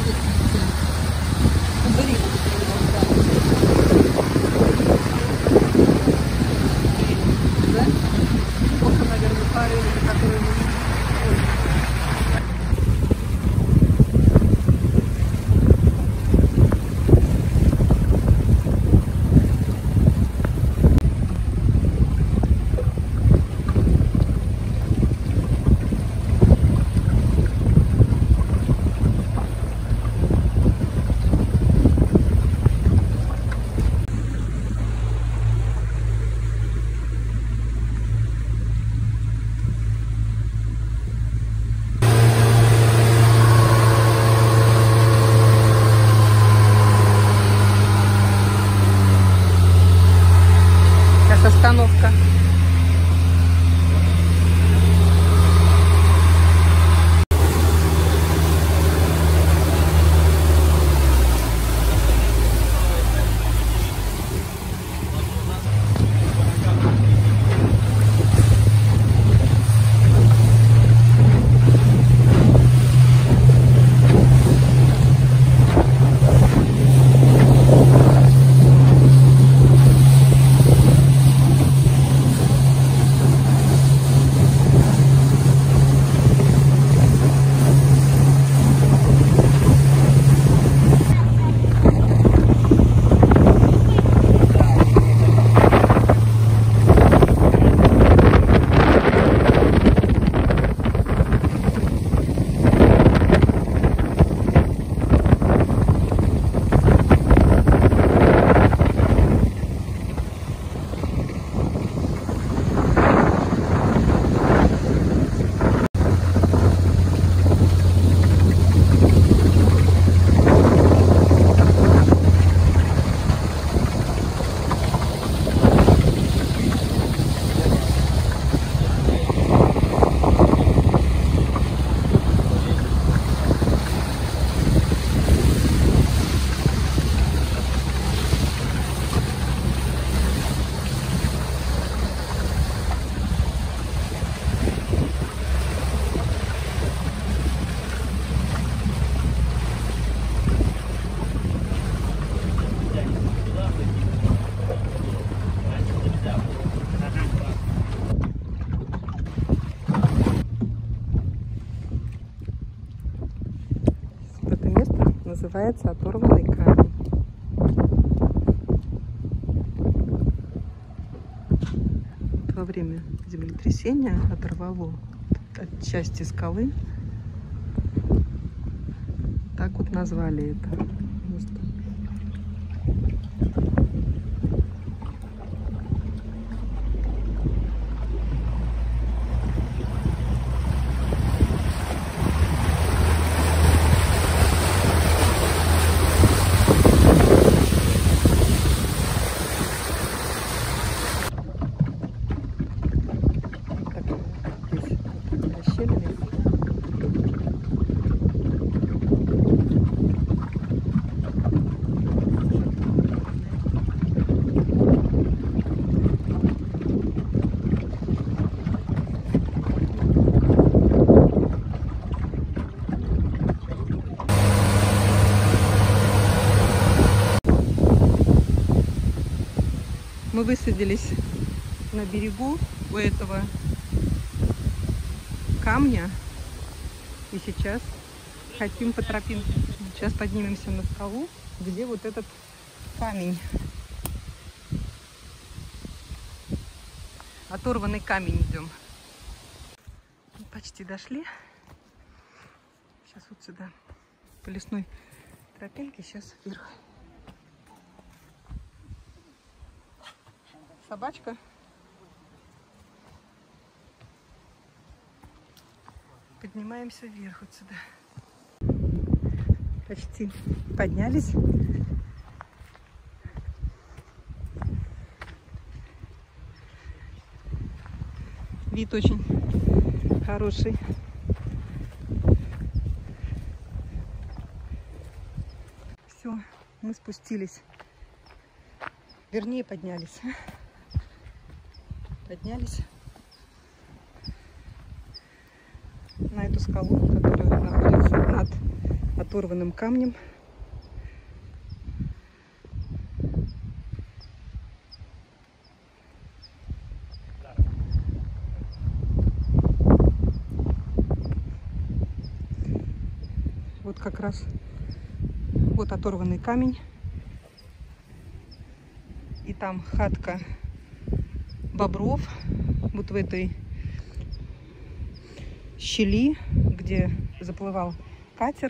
Остановка. Это место называется Оторванный камень. Во время землетрясения оторвало от части скалы. Так вот назвали это место. Мы высадились на берегу у этого камня и сейчас хотим по тропинке. Сейчас поднимемся на скалу, где вот этот камень. Оторванный камень идем. Почти дошли. Сейчас вот сюда по лесной тропинке, сейчас вверх. Собачка. Поднимаемся вверх вот сюда. Почти поднялись. Вид очень хороший. Все, мы спустились. Вернее, поднялись. Поднялись на эту скалу, которая находится над оторванным камнем. Вот как раз вот оторванный камень. И там хатка бобров. Вот в этой щели, где заплывал катер,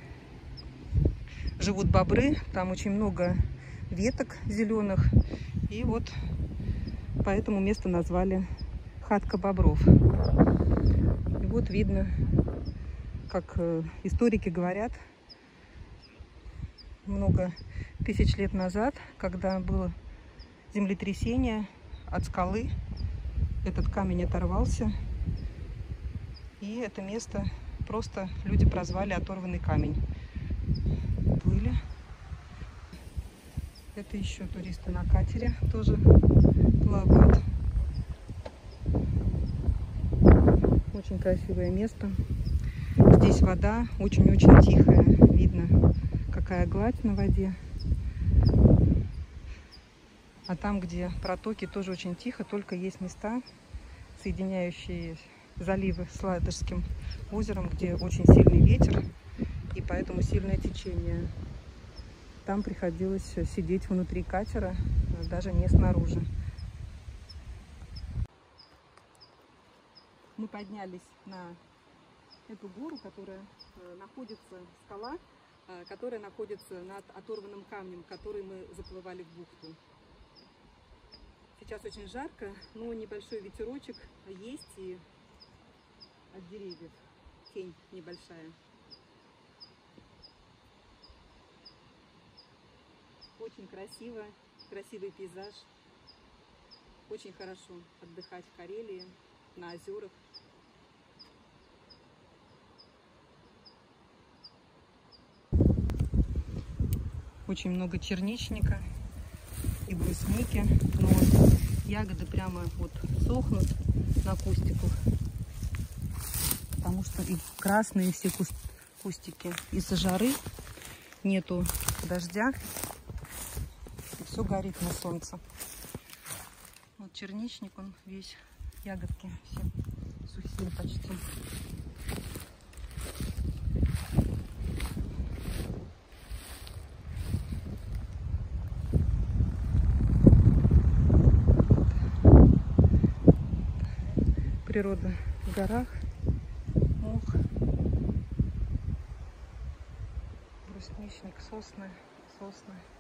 живут бобры. Там очень много веток зеленых. И вот поэтому место назвали хатка бобров. И вот видно, как историки говорят, много тысяч лет назад, когда было землетрясение, от скалы этот камень оторвался, и это место просто люди прозвали оторванный камень. Плыли. Это еще туристы на катере тоже плавают. Очень красивое место. Здесь вода очень-очень тихая. Видно, какая гладь на воде. А там, где протоки, тоже очень тихо, только есть места, соединяющие заливы с Ладожским озером, где очень сильный ветер и поэтому сильное течение. Там приходилось сидеть внутри катера, даже не снаружи. Мы поднялись на эту гору, которая находится, скала, которая находится над оторванным камнем, который мы заплывали в бухту. Сейчас очень жарко, но небольшой ветерочек есть, и от деревьев тень небольшая. Очень красиво, красивый пейзаж. Очень хорошо отдыхать в Карелии, на озерах. Очень много черничника и брусники, но ягоды прямо вот сохнут на кустиках, потому что и красные все кустики из-за жары, нету дождя, и все горит на солнце. Вот черничник, он весь, ягодки все сухие почти. Природа в горах, мох, брусничник, сосны.